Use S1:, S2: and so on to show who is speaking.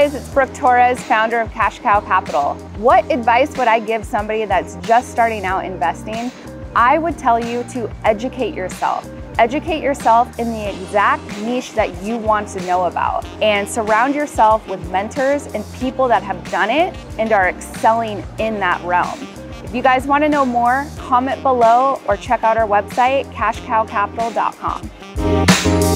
S1: guys, it's Brooke Torres, founder of CashCow Capital. What advice would I give somebody that's just starting out investing? I would tell you to educate yourself. Educate yourself in the exact niche that you want to know about, and surround yourself with mentors and people that have done it and are excelling in that realm. If you guys want to know more, comment below or check out our website, cashcowcapital.com.